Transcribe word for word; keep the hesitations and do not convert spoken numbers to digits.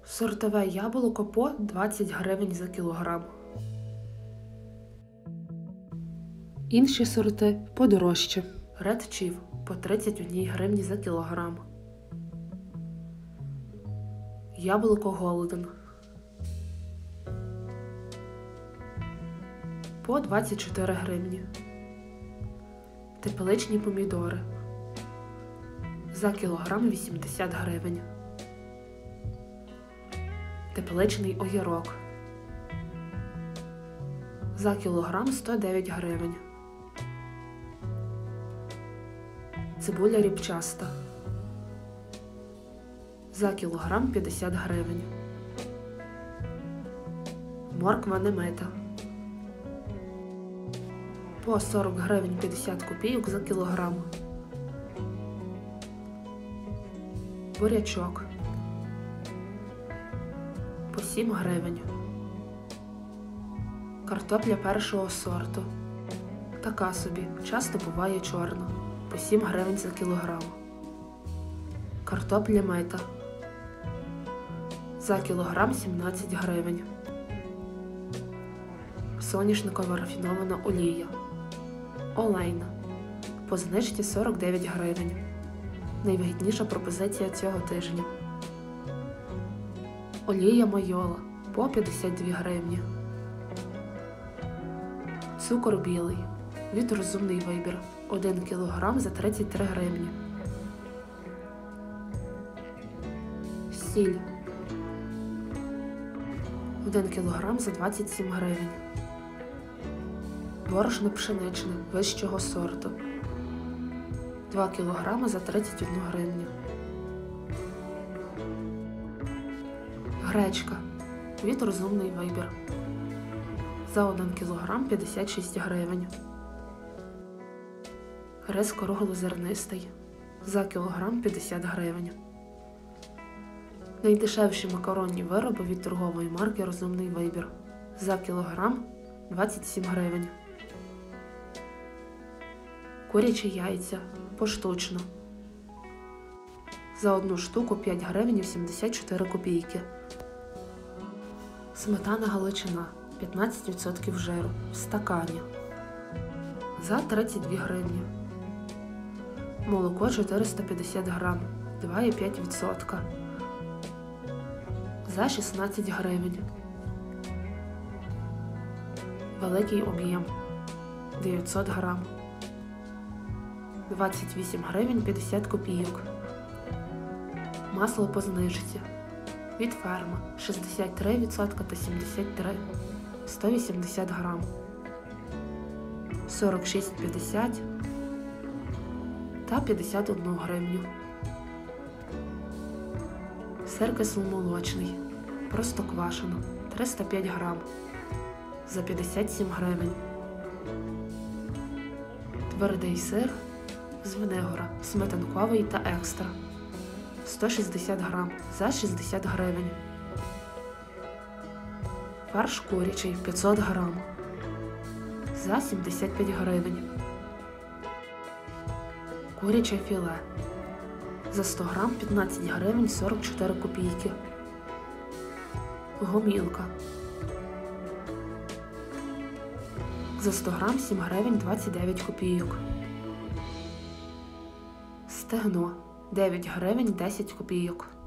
Сортове яблуко по двадцять гривень за кілограм. Інші сорти подорожче. Red Chief по тридцять одна гривні за кілограм. Яблуко Golden по двадцять чотири гривні. Тепличні помідори за кілограм вісімдесят гривень. Тепличний огірок за кілограм сто дев'ять гривень. Цибуля ріпчаста за кілограм п'ятдесят гривень. Морква немита по сорок гривень п'ятдесят копійок за кілограм. Бурячок по сім гривень. Картопля першого сорту. Така собі, часто буває чорна. По сім гривень за кілограм. Картопля мита. За кілограм сімнадцять гривень. Соняшникова рафінована олія. Олейна. По знижці сорок дев'ять гривень. Найвигідніша пропозиція цього тижня. Олія майола по п'ятдесят дві гривні. Цукор білий. Від Розумний вибір. один кілограм за тридцять три гривні. Сіль. один кілограм за двадцять сім гривень. Борошно пшеничне вищого сорту. два кілограми за тридцять одну гривню. Гречка. Від Розумний вибір. За один кілограм п'ятдесят шість гривень. Рис круглозернистий. За кілограм п'ятдесят гривень. Найдешевші макаронні вироби від торгової марки Розумний вибір. За кілограм двадцять сім гривень. Курячі яйця поштучно. За одну штуку п'ять гривень вісімдесят чотири копійки. Сметана Галичина п'ятнадцять відсотків жиру в стакані. За тридцять дві гривні. Молоко чотириста п'ятдесят грам, два і п'ять відсотка. За шістнадцять гривень. Великий об'єм дев'ятсот грам. двадцять вісім гривень п'ятдесят копійок. Масло по знижці. Від Ферма шістдесят три відсотки та сімдесят три. сто вісімдесят грам. сорок шість п'ятдесят та п'ятдесят одну гривню. Сир кисломолочний. Простоквашино триста п'ять грам. За п'ятдесят сім гривень. Твердий сир Звенигора сметанковий та екстра. сто шістдесят грам за шістдесят гривень. Фарш курячий п'ятсот грам за сімдесят п'ять гривень. Куряче філе за сто грам п'ятнадцять гривень сорок чотири копійки. Гомілка за сто грам сім гривень двадцять дев'ять копійок. Стегно дев'ять гривень десять копійок.